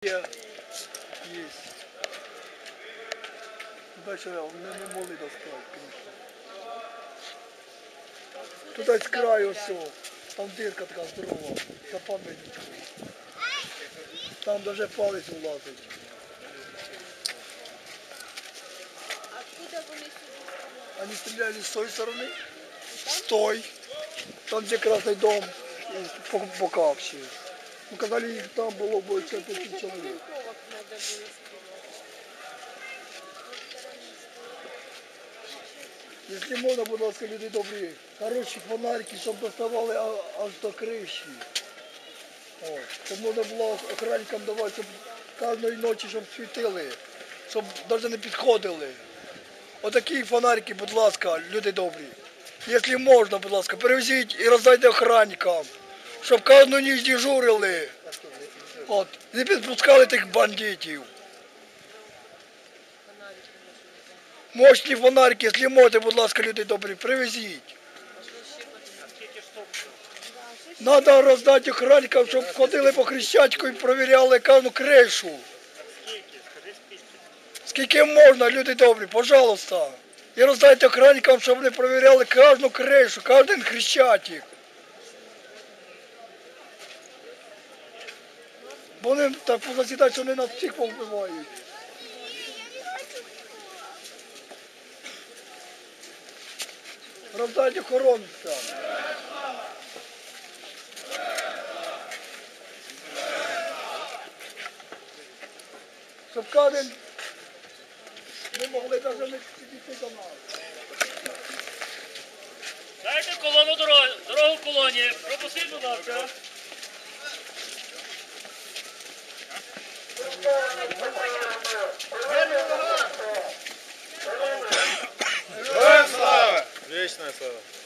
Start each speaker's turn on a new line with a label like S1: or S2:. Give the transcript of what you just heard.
S1: Есть. Дальше не могли достать, конечно. Туда с краю все. Там дырка така здорова. За пам'ятником. Там даже палець влазить.
S2: Откуда вони сюди?
S1: Они стреляли с той стороны, с той. Там где Красный дом, и по бокам все. Ну, казали, их там было больше 5 человек.
S2: Винтовок надо було стріляти.
S1: Якщо можна, будь ласка, люди добрі, хороші фонарики, щоб доставали аж до криші. Щоб можна було охранникам давати, щоб кожної ночі, щоб світили, щоб навіть не підходили. Отакі фонарики, будь ласка, люди добрі. Якщо можна, будь ласка, перевезіть і роздайте охранникам, щоб кожну ніч дежурили. Не підпускали тих бандитів. Мощні фонарики, якщо можете, будь ласка, люди добрі, привезіть. Треба роздати охранникам, щоб ходили по Хрещатику і перевіряли кожну кришу. Скільки можна, люди добрі, пожалуйста. І роздайте охранникам, щоб вони перевіряли кожну кришу, кожен Хрещатик. Бо вони так позасідають, що вони нас всіх повбивають. Роздайте охоронцям. Щоб кожен не могли навіть не сидіти до нас.
S3: Дайте колону дорогу колоні. Пропустіть, будь ласка.
S4: Героям слава! Вічна слава!